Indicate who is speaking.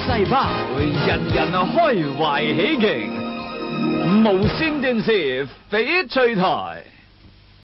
Speaker 1: 细胞，人人开怀喜庆。无线电视翡翠台。